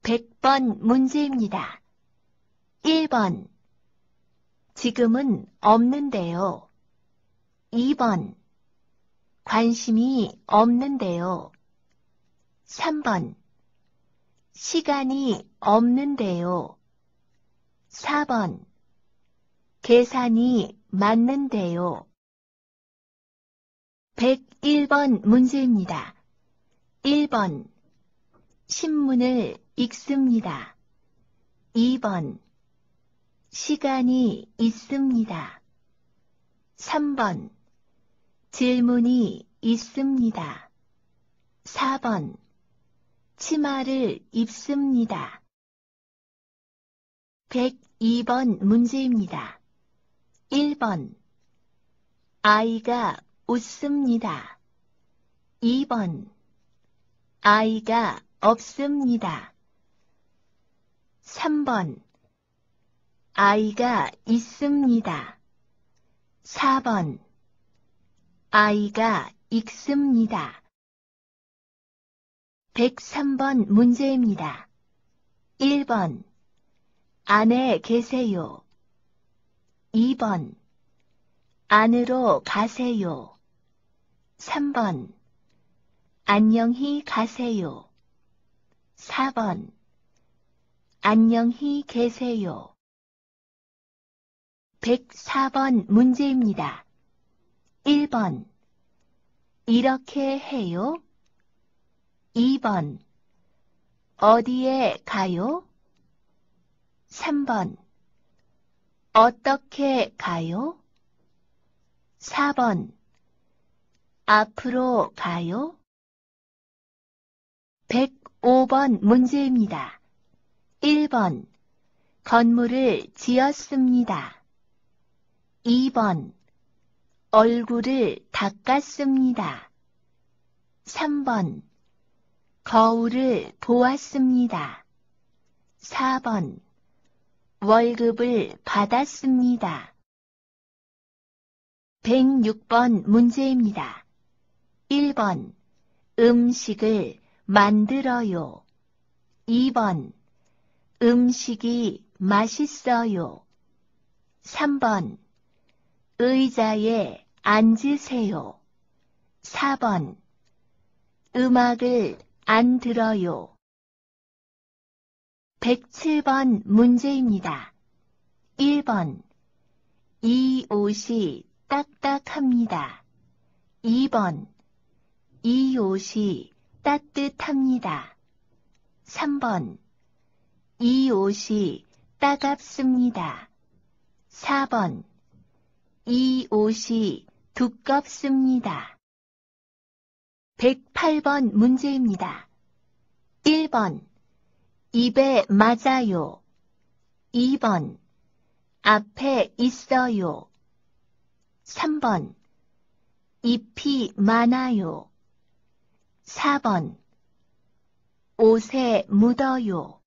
100번 문제입니다. 1번. 지금은 없는데요. 2번. 관심이 없는데요. 3번. 시간이 없는데요. 4번. 계산이 맞는데요. 101번 문제입니다. 1번. 신문을 읽습니다. 2번. 시간이 있습니다. 3번. 질문이 있습니다. 4번. 치마를 입습니다. 102번 문제입니다. 1번. 아이가 웃습니다. 2번. 아이가 없습니다. 3번. 아이가 있습니다. 4번. 아이가 읽습니다. 103번 문제입니다. 1번. 안에 계세요. 2번. 안으로 가세요. 3번. 안녕히 가세요. 4번. 안녕히 계세요. 104번 문제입니다. 1번. 이렇게 해요. 2번. 어디에 가요? 3번. 어떻게 가요? 4번. 앞으로 가요? 105번 문제입니다. 1번. 건물을 지었습니다. 2번. 얼굴을 닦았습니다. 3번. 거울을 보았습니다. 4번. 월급을 받았습니다. 106번 문제입니다. 1번. 음식을 만들어요. 2번. 음식이 맛있어요. 3번. 의자에 앉으세요. 4번. 음악을 안 들어요. 107번 문제입니다. 1번. 이 옷이 딱딱합니다. 2번. 이 옷이 따뜻합니다. 3번. 이 옷이 따갑습니다. 4번. 이 옷이 두껍습니다. 108번 문제입니다. 1번. 입에 맞아요. 2번. 앞에 있어요. 3번. 잎이 많아요. 4번. 옷에 묻어요.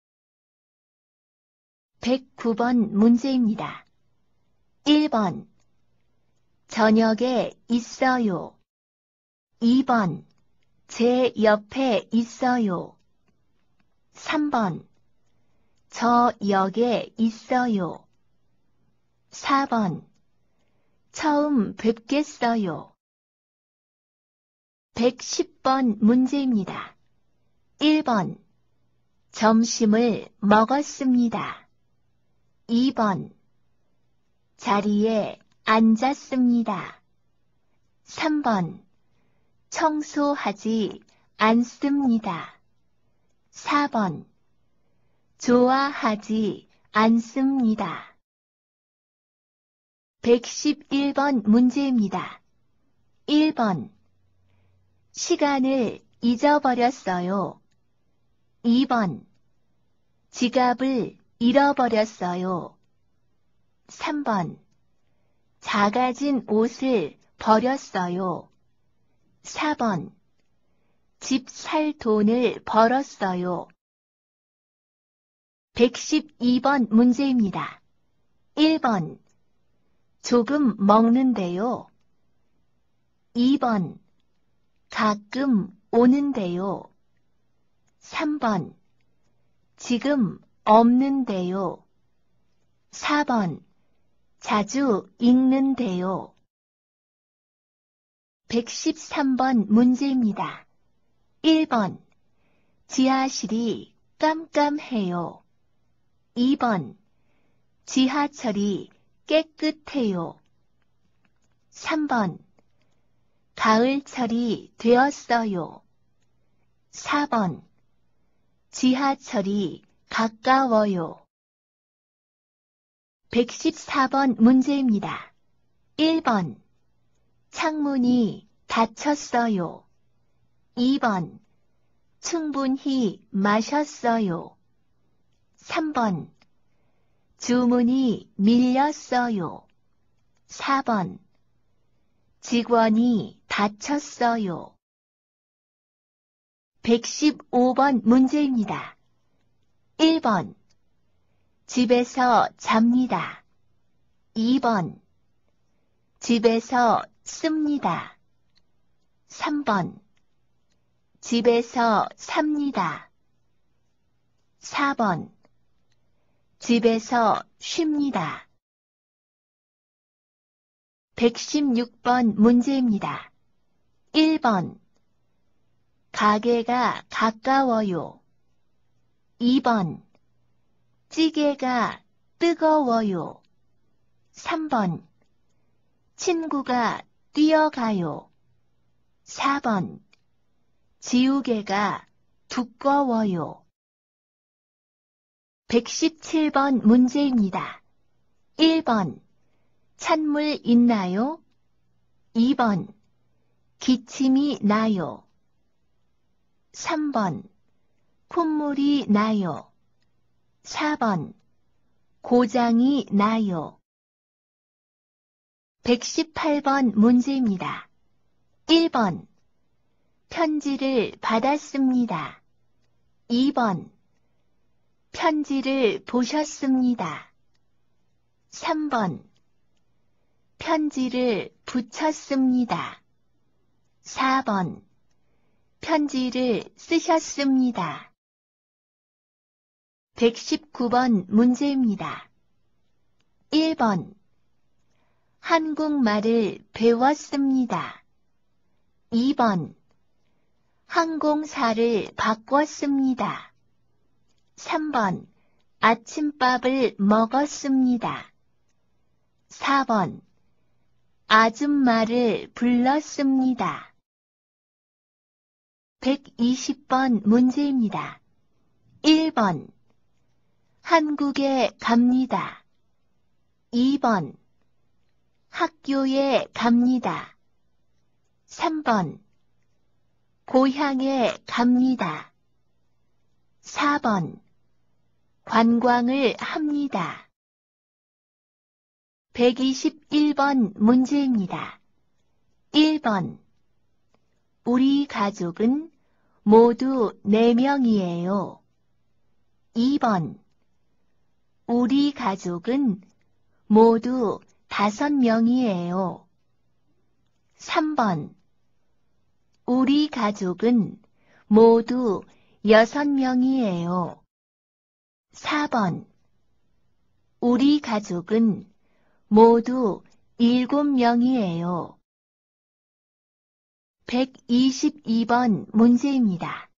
109번 문제입니다. 1번. 저녁에 있어요. 2번. 제 옆에 있어요. 3번. 저 역에 있어요. 4번. 처음 뵙겠어요. 110번 문제입니다. 1번. 점심을 먹었습니다. 2번. 자리에 앉았습니다. 3번. 청소하지 않습니다. 4번. 좋아하지 않습니다. 111번 문제입니다. 1번. 시간을 잊어버렸어요. 2번. 지갑을 잃어버렸어요. 3번. 작아진 옷을 버렸어요. 4번. 집 살 돈을 벌었어요. 112번 문제입니다. 1번. 조금 먹는데요. 2번. 가끔 오는데요. 3번. 지금 없는데요. 4번 자주 읽는데요. 113번 문제입니다. 1번 지하실이 깜깜해요. 2번 지하철이 깨끗해요. 3번 가을철이 되었어요. 4번 지하철이 가까워요. 114번 문제입니다. 1번 창문이 닫혔어요. 2번 충분히 마셨어요. 3번 주문이 밀렸어요. 4번 직원이 다쳤어요. 115번 문제입니다. 1번 집에서 잡니다. 2번 집에서 씁니다. 3번 집에서 삽니다. 4번 집에서 쉽니다. 116번 문제입니다. 1번 가게가 가까워요. 2번 찌개가 뜨거워요. 3번 친구가 뛰어가요. 4번 지우개가 두꺼워요. 117번 문제입니다. 1번 찬물 있나요? 2번 기침이 나요. 3번 콧물이 나요. 4번 고장이 나요. 118번 문제입니다. 1번 편지를 받았습니다. 2번 편지를 보셨습니다. 3번 편지를 붙였습니다. 4번 편지를 쓰셨습니다. 119번 문제입니다. 1번 한국말을 배웠습니다. 2번 항공사를 바꿨습니다. 3번 아침밥을 먹었습니다. 4번 아줌마를 불렀습니다. 120번 문제입니다. 1번 한국에 갑니다. 2번 학교에 갑니다. 3번 고향에 갑니다. 4번 관광을 합니다. 121번 문제입니다. 1번 우리 가족은 모두 4명이에요. 2번 우리 가족은 모두 5명이에요. 3번 우리 가족은 모두 6명이에요. 4번 우리 가족은 모두 7명이에요. 122번 문제입니다.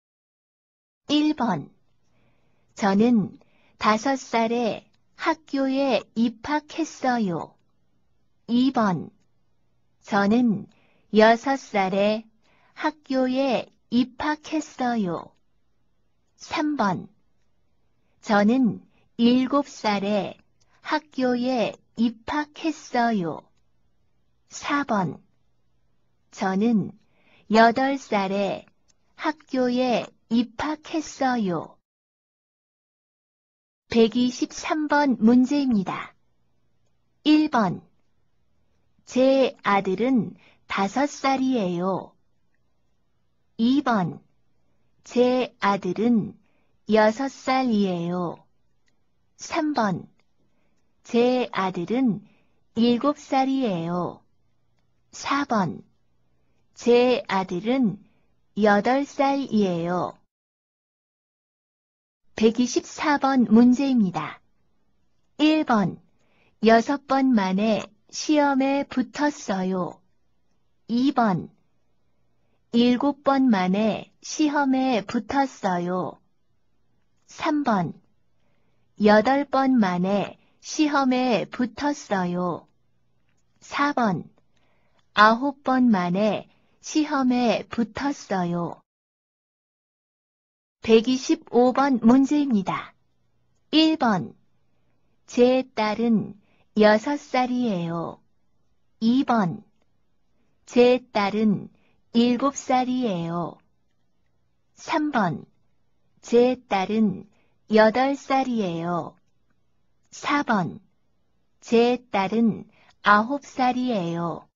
1번 저는 5살에 학교에 입학했어요. 2번 저는 6살에 학교에 입학했어요. 3번 저는 7살에 학교에 입학했어요. 4번 저는 8살에 학교에 입학했어요. 123번 문제입니다. 1번 제 아들은 5살이에요. 2번 제 아들은 6살이에요. 3번 제 아들은 7살이에요. 4번 제 아들은 8살이에요. 124번 문제입니다. 1번, 6번 만에 시험에 붙었어요. 2번, 7번 만에 시험에 붙었어요. 3번, 8번 만에 시험에 붙었어요. 4번, 9번 만에 시험에 붙었어요. 125번 문제입니다. 1번, 제 딸은 6살이에요. 2번, 제 딸은 7살이에요. 3번, 제 딸은 8살이에요. 4번, 제 딸은 9살이에요.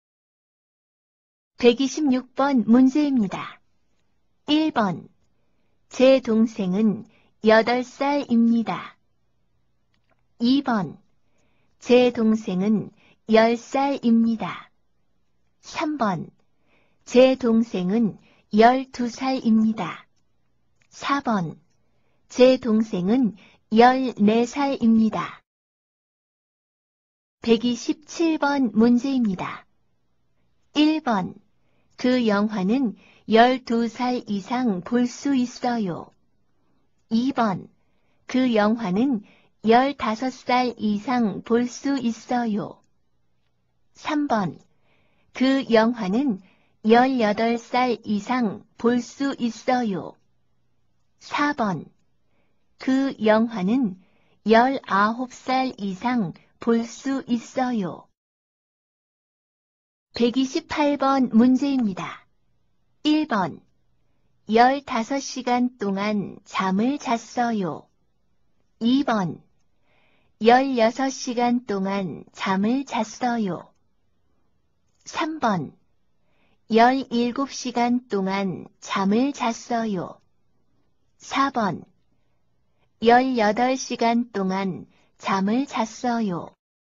126번 문제입니다. 1번, 제 동생은 8살입니다. 2번, 제 동생은 10살입니다. 3번, 제 동생은 12살입니다. 4번, 제 동생은 14살입니다. 127번 문제입니다. 1번, 그 영화는 12살 이상 볼 수 있어요. 2번, 그 영화는 15살 이상 볼 수 있어요. 3번, 그 영화는 18살 이상 볼 수 있어요. 4번, 그 영화는 19살 이상 볼 수 있어요. 128번 문제입니다. 1번, 15시간 동안 잠을 잤어요. 2번, 16시간 동안 잠을 잤어요. 3번, 17시간 동안 잠을 잤어요. 4번, 18시간 동안 잠을 잤어요.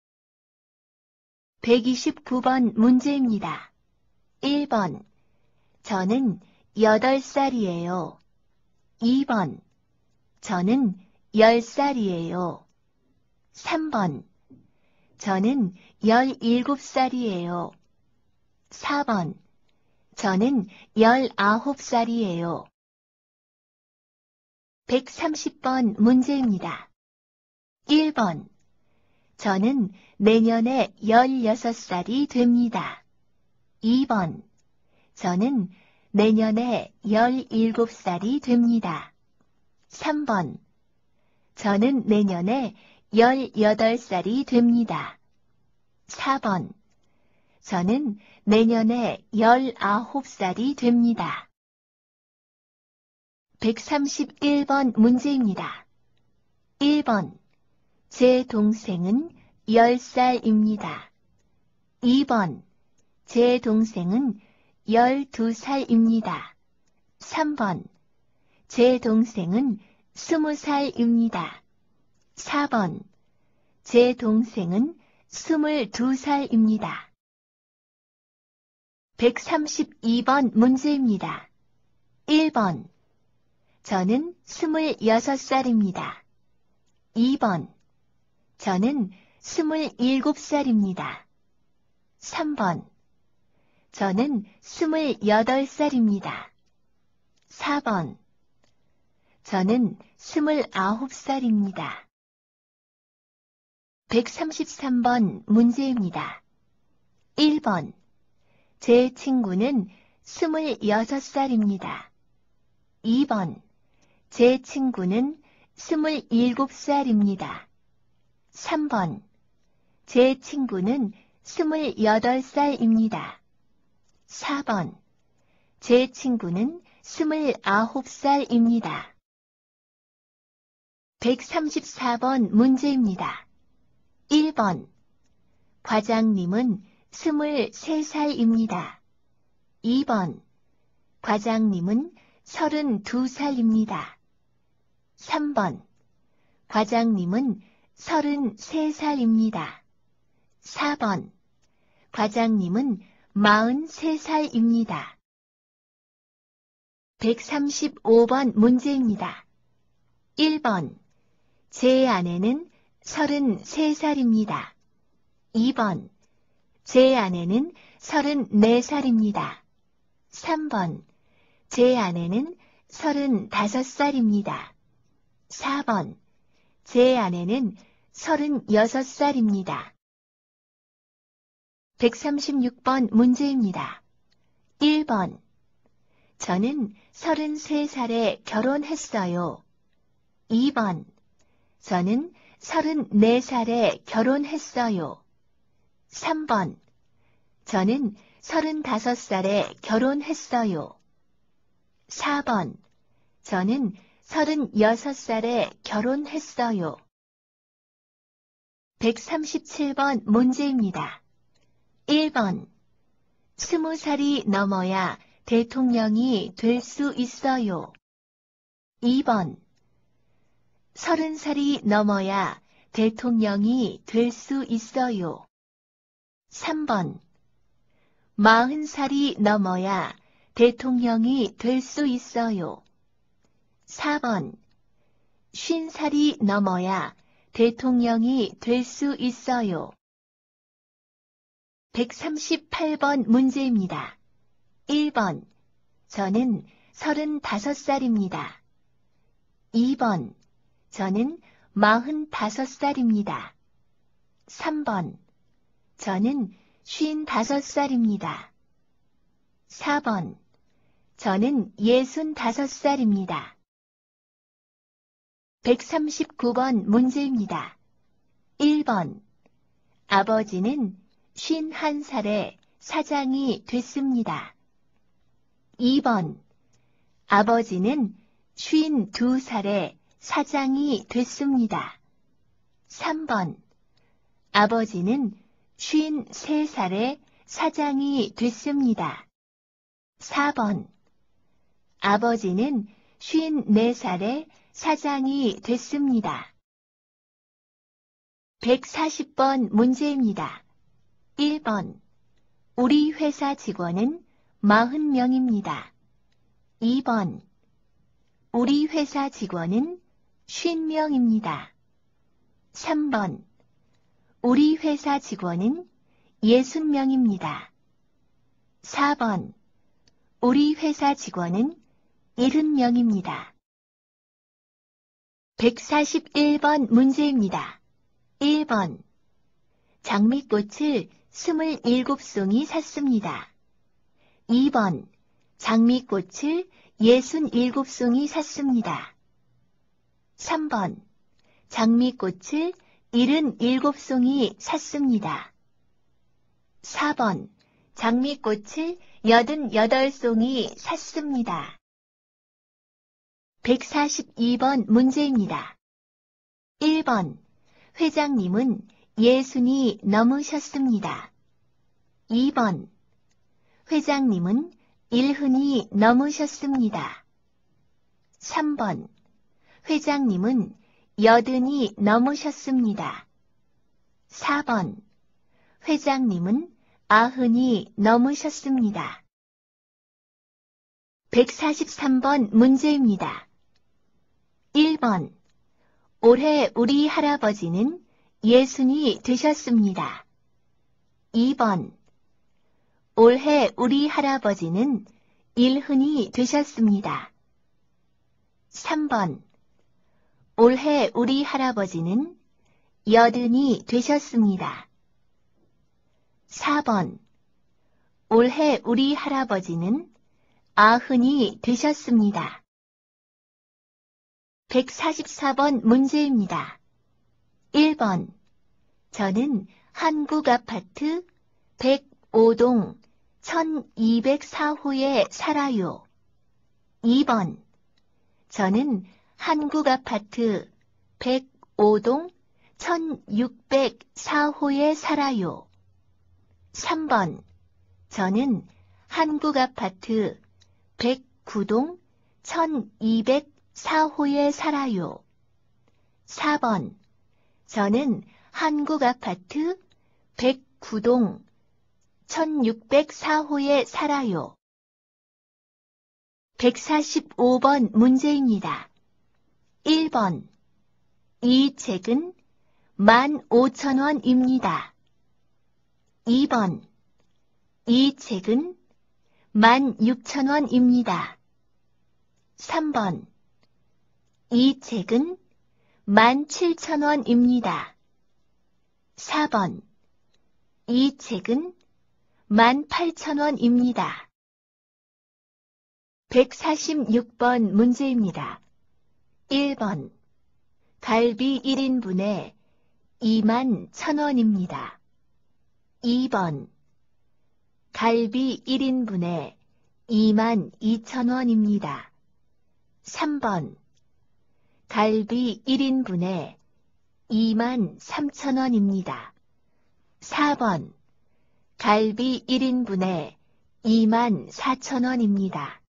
129번 문제입니다. 1번, 저는 8살이에요. 2번, 저는 10살이에요. 3번, 저는 17살이에요. 4번, 저는 19살이에요. 130번 문제입니다. 1번, 저는 내년에 16살이 됩니다. 2번, 저는 내년에 17살이 됩니다. 3번, 저는 내년에 18살이 됩니다. 4번, 저는 내년에 19살이 됩니다. 131번 문제입니다. 1번, 제 동생은 10살입니다. 2번, 제 동생은 12살입니다. 3번, 제 동생은 20살입니다. 4번, 제 동생은 22살입니다. 132번 문제입니다. 1번, 저는 26살입니다. 2번, 저는 27살입니다. 3번, 저는 28살입니다. 4번, 저는 29살입니다. 133번 문제입니다. 1번, 제 친구는 26살입니다. 2번, 제 친구는 27살입니다. 3번, 제 친구는 28살입니다. 4번, 제 친구는 29살입니다. 134번 문제입니다. 1번, 과장님은 23살입니다. 2번, 과장님은 32살입니다. 3번, 과장님은 33살입니다. 4번, 과장님은 43살입니다. 135번 문제입니다. 1번. 제 아내는 33살입니다. 2번. 제 아내는 34살입니다. 3번. 제 아내는 35살입니다. 4번. 제 아내는 36살입니다. 136번 문제입니다. 1번. 저는 33살에 결혼했어요. 2번. 저는 34살에 결혼했어요. 3번. 저는 35살에 결혼했어요. 4번. 저는 36살에 결혼했어요. 137번 문제입니다. 1번. 20살이 넘어야 대통령이 될 수 있어요. 2번. 30살이 넘어야 대통령이 될 수 있어요. 3번. 40살이 넘어야 대통령이 될 수 있어요. 4번. 50살이 넘어야 대통령이 될 수 있어요. 138번 문제입니다. 1번. 저는 35살입니다. 2번. 저는 45살입니다. 3번. 저는 55살입니다. 4번. 저는 65살입니다. 139번 문제입니다. 1번. 아버지는 51살에 사장이 됐습니다. 2번. 아버지는 52살에 사장이 됐습니다. 3번. 아버지는 53살에 사장이 됐습니다. 4번. 아버지는 54살에 사장이 됐습니다. 140번 문제입니다. 1번. 우리 회사 직원은 40명입니다. 2번. 우리 회사 직원은 50명입니다. 3번. 우리 회사 직원은 60명입니다. 4번. 우리 회사 직원은 70명입니다. 141번 문제입니다. 1번. 장미꽃을 27송이 샀습니다. 2번. 장미꽃을 67송이 샀습니다. 3번. 장미꽃을 77송이 샀습니다. 4번. 장미꽃을 88송이 샀습니다. 142번 문제입니다. 1번. 회장님은 60이 넘으셨습니다. 2번. 회장님은 1흔이 넘으셨습니다. 3번. 회장님은 80이 넘으셨습니다. 4번. 회장님은 90이 넘으셨습니다. 143번 문제입니다. 1번. 올해 우리 할아버지는 60이 되셨습니다. 2번. 올해 우리 할아버지는 1흔이 되셨습니다. 3번. 올해 우리 할아버지는 80이 되셨습니다. 4번. 올해 우리 할아버지는 90이 되셨습니다. 144번 문제입니다. 1번. 저는 한국 아파트 105동 1204호에 살아요. 2번. 저는 한국 아파트 105동 1604호에 살아요. 3번. 저는 한국 아파트 109동 1204호에 살아요. 4번. 저는 한국 아파트 109동 1604호에 살아요. 145번 문제입니다. 1번. 1번. 이 책은 15,000원입니다. 2번. 이 책은 16,000원입니다. 3번. 이 책은 17,000원입니다. 4번. 이 책은 18,000원입니다. 146번 문제입니다. 1번. 갈비 1인분에 21,000원입니다. 2번. 갈비 1인분에 22,000원입니다. 3번. 갈비 1인분에 23,000원입니다. 4번. 갈비 1인분에 24,000원입니다.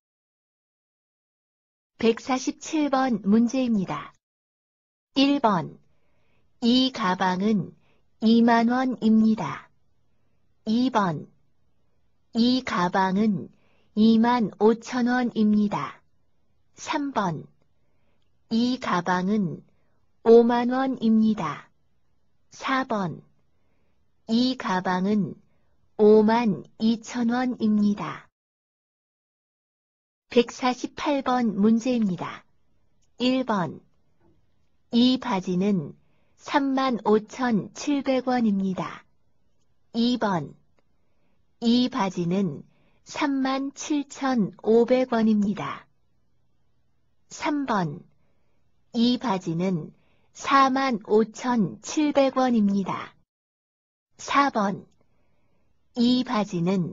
147번 문제입니다. 1번. 이 가방은 20,000원입니다. 2번. 이 가방은 25,000원입니다. 3번. 이 가방은 50,000원입니다. 4번. 이 가방은 52,000원입니다. 148번 문제입니다. 1번. 이 바지는 35,700원입니다. 2번. 이 바지는 37,500원입니다. 3번. 이 바지는 45,700원입니다. 4번. 이 바지는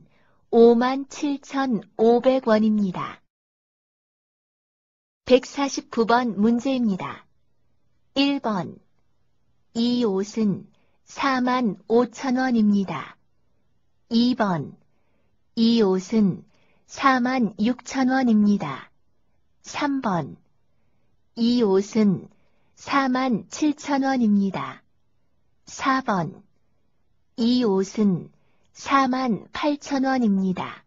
57,500원입니다. 149번 문제입니다. 1번. 이 옷은 45,000원입니다. 2번. 이 옷은 46,000원입니다. 3번. 이 옷은 47,000원입니다. 4번. 이 옷은 48,000원입니다.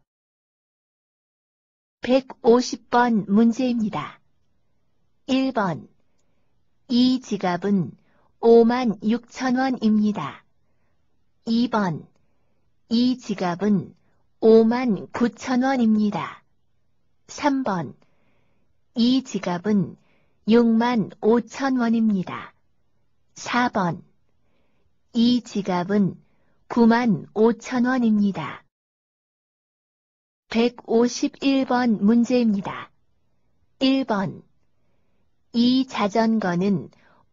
150번 문제입니다. 1번. 이 지갑은 56,000원입니다. 2번. 이 지갑은 59,000원입니다. 3번. 이 지갑은 65,000원입니다. 4번. 이 지갑은 95,000원입니다. 151번 문제입니다. 1번. 이 자전거는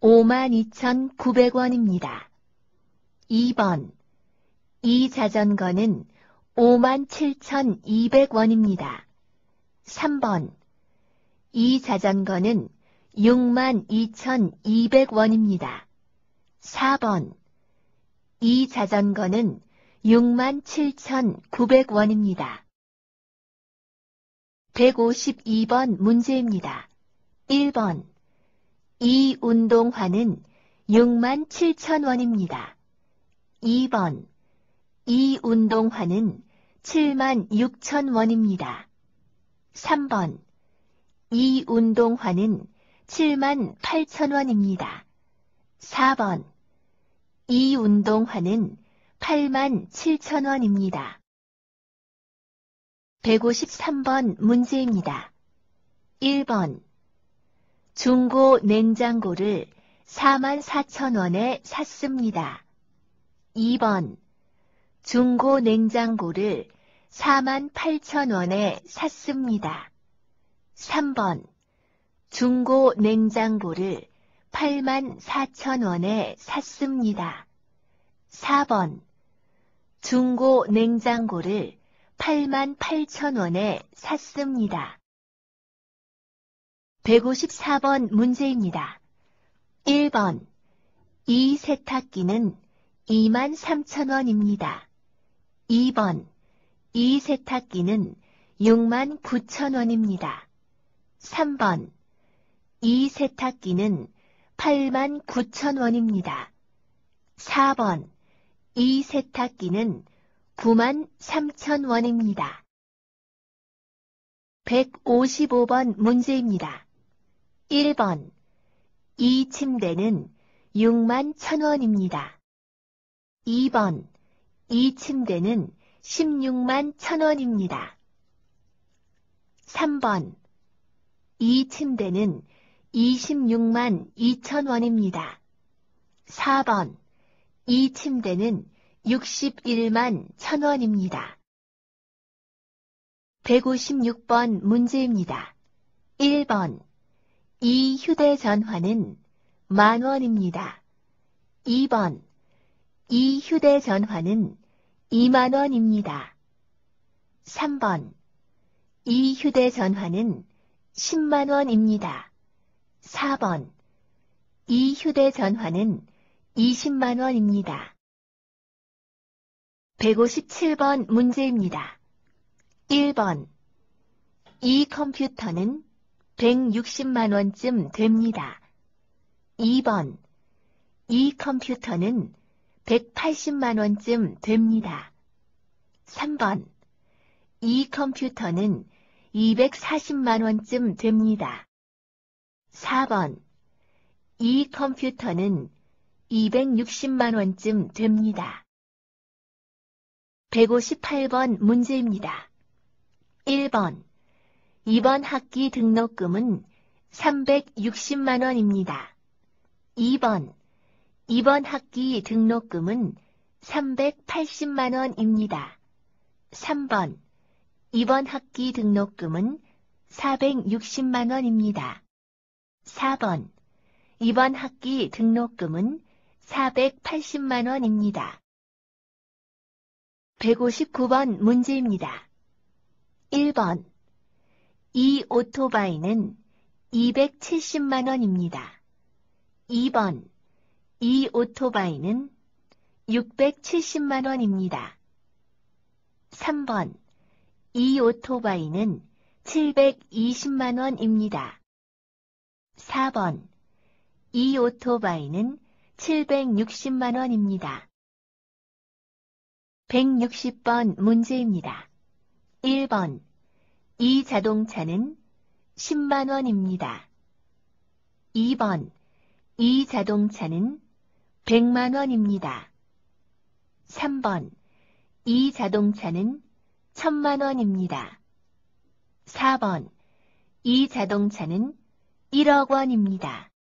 52,900원입니다. 2번. 이 자전거는 57,200원입니다. 3번. 이 자전거는 62,200원입니다. 4번. 이 자전거는 67,900원입니다. 152번 문제입니다. 1번. 이 운동화는 67,000원입니다. 2번. 이 운동화는 76,000원입니다. 3번. 이 운동화는 78,000원입니다. 4번. 이 운동화는 87,000원입니다. 153번 문제입니다. 1번. 중고 냉장고를 44,000원에 샀습니다. 2번. 중고 냉장고를 48,000원에 샀습니다. 3번. 중고 냉장고를 84,000원에 샀습니다. 4번. 중고 냉장고를 88,000원에 샀습니다. 154번 문제입니다. 1번. 이 세탁기는 23,000원입니다. 2번. 이 세탁기는 69,000원입니다. 3번. 이 세탁기는 89,000원입니다. 4번. 이 세탁기는 93,000원입니다. 155번 문제입니다. 1번. 이 침대는 6만 1,000원입니다. 2번, 이 침대는 16만 1,000원입니다. 3번, 이 침대는 26만 2,000원입니다. 4번, 이 침대는 61만 1,000원입니다. 156번 문제입니다. 1번, 이 휴대전화는 10,000원입니다. 2번, 이 휴대전화는 20,000원입니다. 3번, 이 휴대전화는 100,000원입니다. 4번, 이 휴대전화는 200,000원입니다. 157번 문제입니다. 1번, 이 컴퓨터는 160만원쯤 됩니다. 2번, 이 컴퓨터는 180만원쯤 됩니다. 3번, 이 컴퓨터는 240만원쯤 됩니다. 4번, 이 컴퓨터는 260만원쯤 됩니다. 158번 문제입니다. 1번, 이번 학기 등록금은 360만원입니다. 2번, 이번 학기 등록금은 380만원입니다. 3번, 이번 학기 등록금은 460만원입니다. 4번, 이번 학기 등록금은 480만원입니다. 159번 문제입니다. 1번, 이 오토바이는 270만원입니다. 2번, 이 오토바이는 670만원입니다. 3번, 이 오토바이는 720만원입니다. 4번, 이 오토바이는 760만원입니다. 160번 문제입니다. 1번, 이 자동차는 10만원입니다. 2번, 이 자동차는 100만원입니다. 3번, 이 자동차는 1,000만원입니다. 4번, 이 자동차는 1억 원입니다.